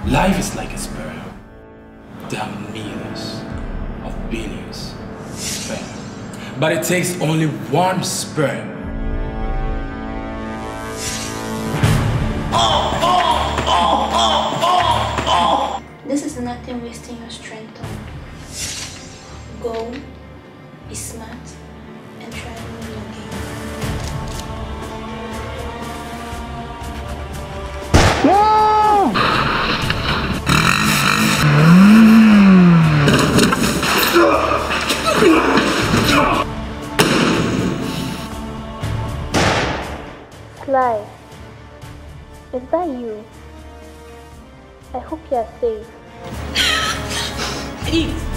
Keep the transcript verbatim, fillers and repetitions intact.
Life is like a sperm. There are millions of billions of sperm. But it takes only one sperm. Oh, oh, oh, oh, oh, oh. This is nothing wasting your strength on. Go, be smart, and try to win your game. Sly, is that you? I hope you are safe. Please.